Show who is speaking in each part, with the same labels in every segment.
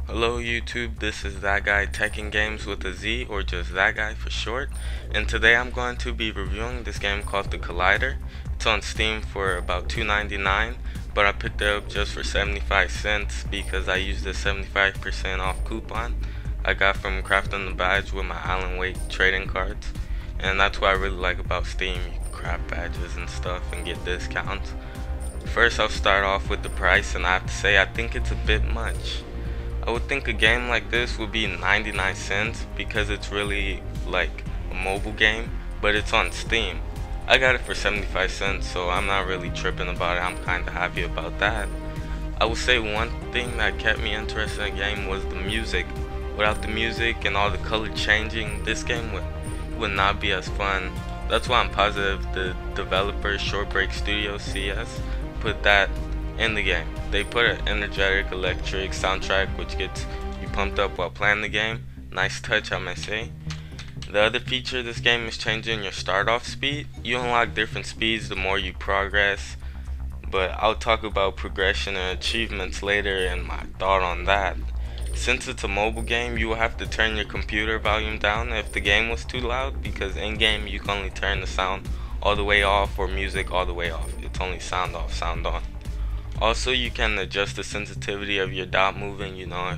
Speaker 1: Hello YouTube, this is That Guy Tekken Games with a Z, or just That Guy for short. And today I'm going to be reviewing this game called The Collider. It's on Steam for about $2.99, but I picked it up just for 75 cents because I used the 75% off coupon I got from crafting the badge with my Alan Wake trading cards. And that's what I really like about Steam. You can craft badges and stuff and get discounts. First I'll start off with the price, and I have to say I think it's a bit much. I would think a game like this would be 99 cents because it's really like a mobile game, but it's on Steam. I got it for 75 cents, so I'm not really tripping about it. I'm kinda happy about that. I would say one thing that kept me interested in the game was the music. Without the music and all the color changing, this game would not be as fun. That's why I'm positive the developer Short Break Studios CS put that in the game. They put an energetic electric soundtrack which gets you pumped up while playing the game. Nice touch, I may say. The other feature of this game is changing your start off speed. You unlock different speeds the more you progress, but I'll talk about progression and achievements later and my thought on that. Since it's a mobile game, you will have to turn your computer volume down if the game was too loud, because in game you can only turn the sound all the way off or music all the way off. It's only sound off, sound on. Also, you can adjust the sensitivity of your dot moving. You know,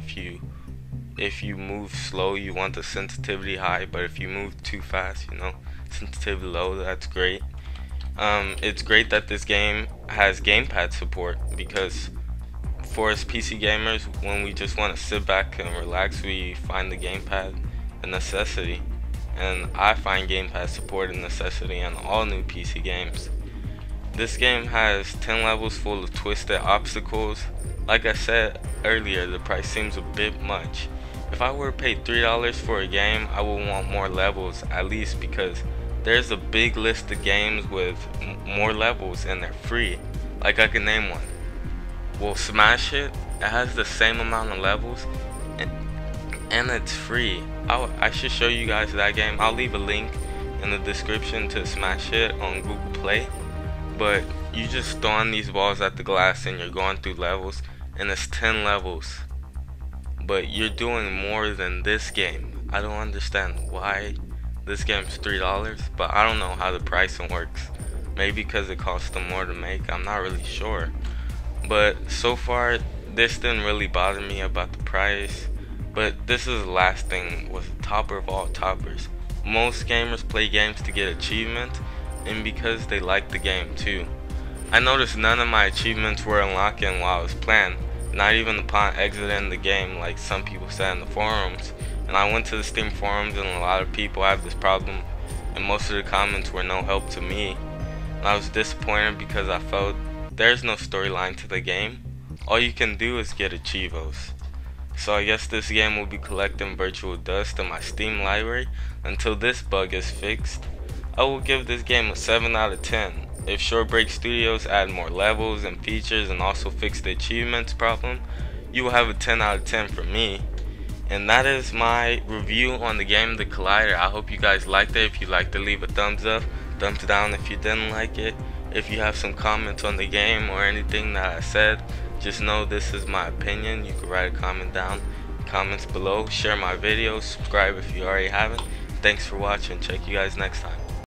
Speaker 1: if you move slow, you want the sensitivity high, but if you move too fast, you know, sensitivity low. That's great. It's great that this game has gamepad support, because for us PC gamers, when we just want to sit back and relax, we find the gamepad a necessity, and I find gamepad support a necessity in all new PC games. This game has 10 levels full of twisted obstacles. Like I said earlier, the price seems a bit much. If I were to pay $3 for a game, I would want more levels, at least, because there's a big list of games with more levels and they're free. Like, I can name one. Well, Smash It has the same amount of levels and it's free. I should show you guys that game. I'll leave a link in the description to Smash It on Google Play. But you just throwing these balls at the glass and you're going through levels, and it's 10 levels. But you're doing more than this game. I don't understand why this game's $3, but I don't know how the pricing works. Maybe because it costs them more to make, I'm not really sure. But so far, this didn't really bother me about the price. But this is the last thing, was the topper of all toppers. Most gamers play games to get achievements, and because they like the game too. I noticed none of my achievements were unlocking while I was playing, not even upon exiting the game like some people said in the forums. And I went to the Steam forums, and a lot of people have this problem, and most of the comments were no help to me. And I was disappointed because I felt there's no storyline to the game. All you can do is get achievos. So I guess this game will be collecting virtual dust in my Steam library until this bug is fixed. I will give this game a 7 out of 10. If Short Break Studios add more levels and features and also fix the achievements problem, you will have a 10 out of 10 for me. And that is my review on the game The Collider. I hope you guys liked it. If you liked it, leave a thumbs up, thumbs down if you didn't like it. If you have some comments on the game or anything that I said, just know this is my opinion. You can write a comment down, comments below, share my videos, subscribe if you already haven't. Thanks for watching. Check you guys next time.